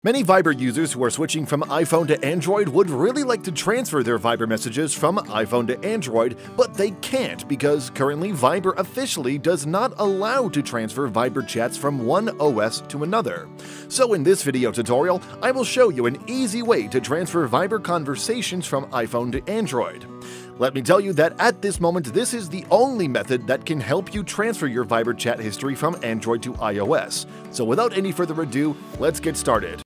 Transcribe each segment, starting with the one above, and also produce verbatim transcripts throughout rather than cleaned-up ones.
Many Viber users who are switching from iPhone to Android would really like to transfer their Viber messages from iPhone to Android, but they can't because currently Viber officially does not allow to transfer Viber chats from one O S to another. So in this video tutorial, I will show you an easy way to transfer Viber conversations from iPhone to Android. Let me tell you that at this moment, this is the only method that can help you transfer your Viber chat history from Android to iOS. So without any further ado, let's get started.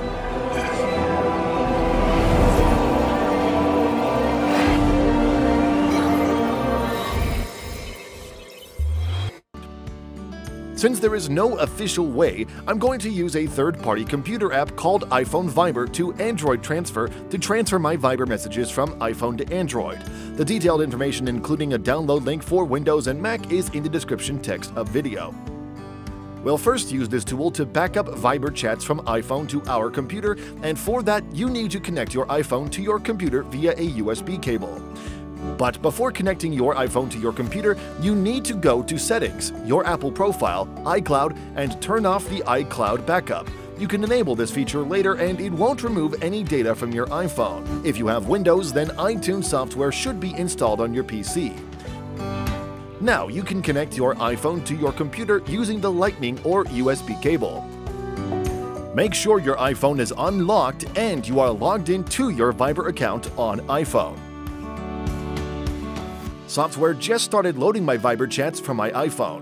Since there is no official way, I'm going to use a third-party computer app called iPhone Viber to Android Transfer to transfer my Viber messages from iPhone to Android. The detailed information, including a download link for Windows and Mac, is in the description text of video. We'll first use this tool to back up Viber chats from iPhone to our computer, and for that you need to connect your iPhone to your computer via a U S B cable. But before connecting your iPhone to your computer, you need to go to Settings, your Apple profile, iCloud, and turn off the iCloud backup. You can enable this feature later and it won't remove any data from your iPhone. If you have Windows, then iTunes software should be installed on your P C. Now you can connect your iPhone to your computer using the Lightning or U S B cable. Make sure your iPhone is unlocked and you are logged in to your Viber account on iPhone. Software just started loading my Viber chats from my iPhone.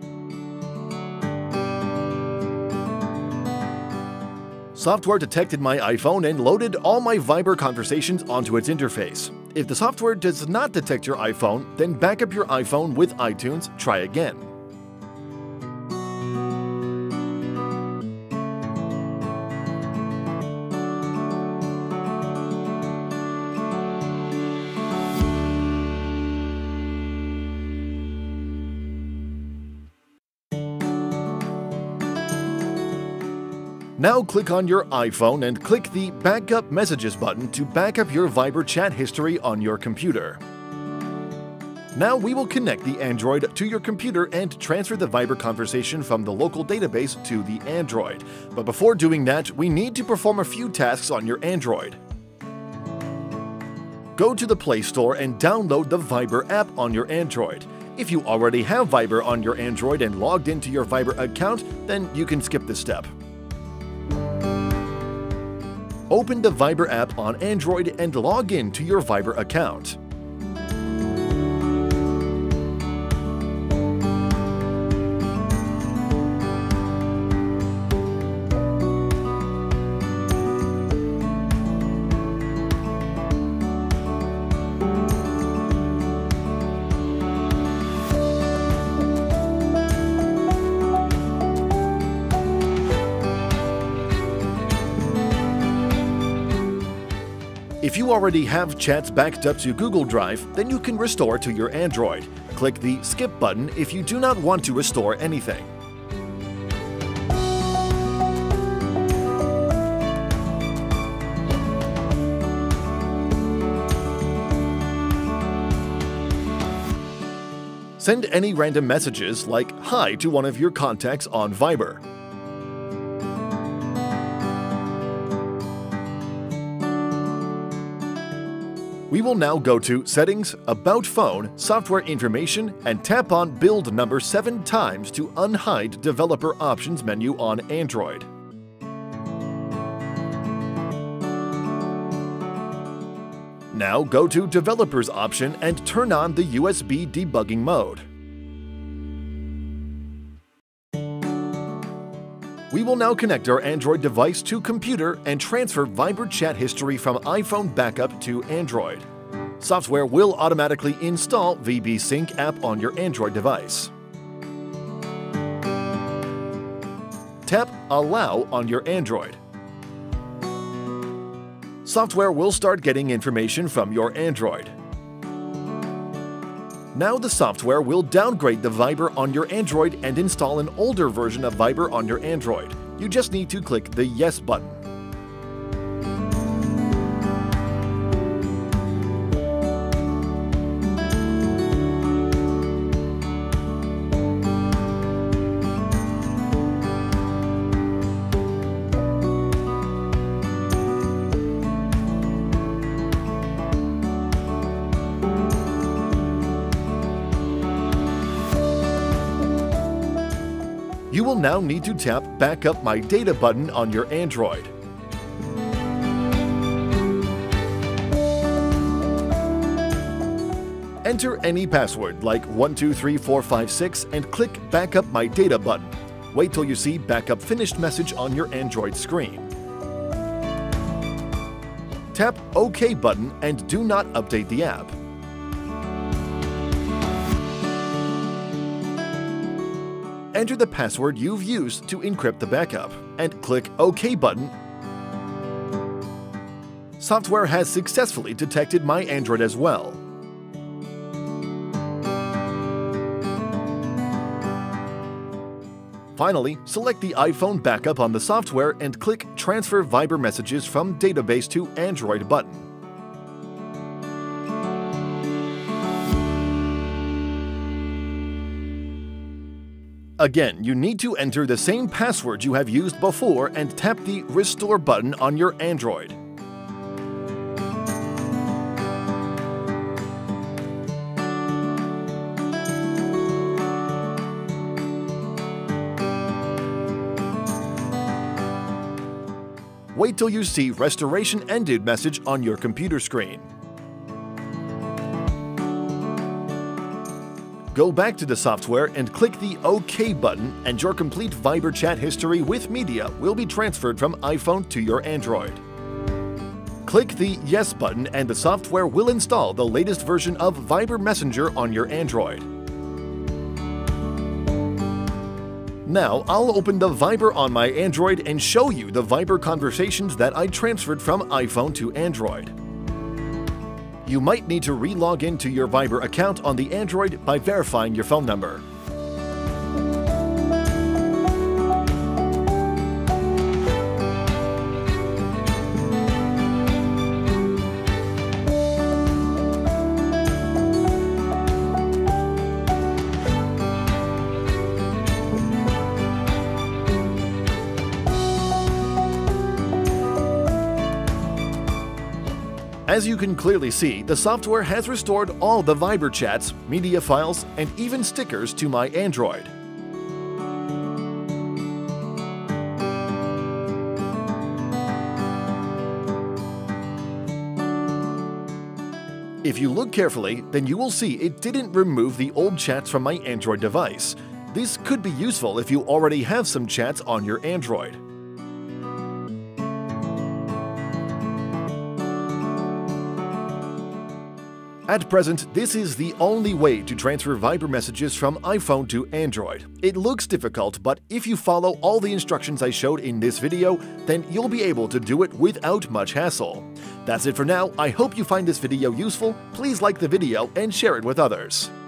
Software detected my iPhone and loaded all my Viber conversations onto its interface. If the software does not detect your iPhone, then back up your iPhone with iTunes, try again. Now click on your iPhone and click the Backup Messages button to back up your Viber chat history on your computer. Now we will connect the Android to your computer and transfer the Viber conversation from the local database to the Android. But before doing that, we need to perform a few tasks on your Android. Go to the Play Store and download the Viber app on your Android. If you already have Viber on your Android and logged into your Viber account, then you can skip this step. Open the Viber app on Android and log in to your Viber account. If you already have chats backed up to Google Drive, then you can restore to your Android. Click the Skip button if you do not want to restore anything. Send any random messages like "Hi" to one of your contacts on Viber. We will now go to Settings, About Phone, Software Information, and tap on Build number seven times to unhide Developer Options menu on Android. Now go to Developers option and turn on the U S B debugging mode. We will now connect our Android device to computer and transfer Viber chat history from iPhone backup to Android. Software will automatically install V B Sync app on your Android device. Tap Allow on your Android. Software will start getting information from your Android. Now the software will downgrade the Viber on your Android and install an older version of Viber on your Android. You just need to click the Yes button. You will now need to tap Backup My Data button on your Android. Enter any password like one two three four five six and click Backup My Data button. Wait till you see Backup Finished message on your Android screen. Tap OK button and do not update the app. Enter the password you've used to encrypt the backup and click OK button. Software has successfully detected my Android as well. Finally, select the iPhone backup on the software and click Transfer Viber Messages from Database to Android button. Again, you need to enter the same password you have used before and tap the Restore button on your Android. Wait till you see Restoration Ended message on your computer screen. Go back to the software and click the OK button, and your complete Viber chat history with media will be transferred from iPhone to your Android. Click the Yes button and the software will install the latest version of Viber Messenger on your Android. Now, I'll open the Viber on my Android and show you the Viber conversations that I transferred from iPhone to Android. You might need to re-log into your Viber account on the Android by verifying your phone number. As you can clearly see, the software has restored all the Viber chats, media files, and even stickers to my Android. If you look carefully, then you will see it didn't remove the old chats from my Android device. This could be useful if you already have some chats on your Android. At present, this is the only way to transfer Viber messages from iPhone to Android. It looks difficult, but if you follow all the instructions I showed in this video, then you'll be able to do it without much hassle. That's it for now. I hope you find this video useful. Please like the video and share it with others.